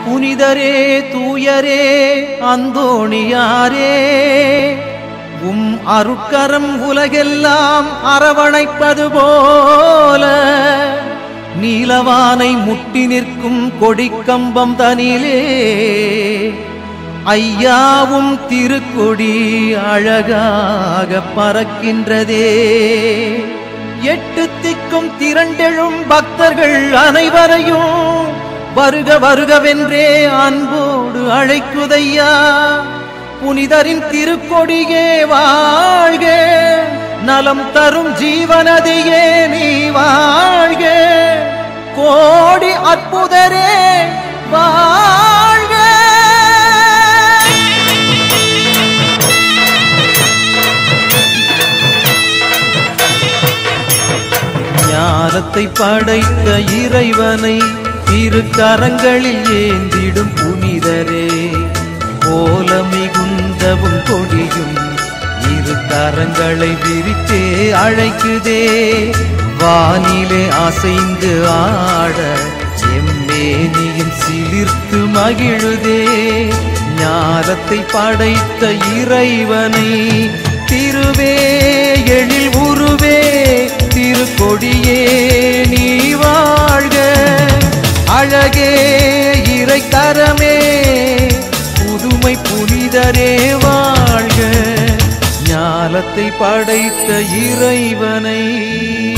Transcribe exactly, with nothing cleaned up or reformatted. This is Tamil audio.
புனிதரே தூயரே அந்தோணியாரே உம் அருட்கரம் உலகெல்லாம் அரவணைப்பது போல நீலவானை முட்டி நிற்கும் கொடிக்கம்பம் தனிலே ஐயாவும் திருக்கொடி அழகாக பறக்கின்றதே. எட்டு திக்கும் திரண்டெழும் பக்தர்கள் அனைவரையும் வருக வருகவென்றே அன்போடு அழைக்குதையா. புனிதரின் திருக்கொடியே வாழ்க, நலம் தரும் ஜீவனதியே நீ வாழ்க, கோடி அற்புதரே வாழ்க. ஞானத்தை படைத்த இறைவனை இரு கரங்களில் ஏந்திடும் புனிதரே, போல மிகுந்தவும் கொடியும் இரு கரங்களை விரித்தே அழைக்குதே. வானிலே அசைந்து ஆட எம்மேனியும் சிலிர்த்து மகிழுதே. ஞானத்தை படைத்த இறைவனை திருவே எழில் உருவே திருக்கொடியே நீ வாழ்க. அழகே இறைக்கரமே புதுமை புனிதரே வாழ்க. ஞானத்தை படைத்த இறைவனை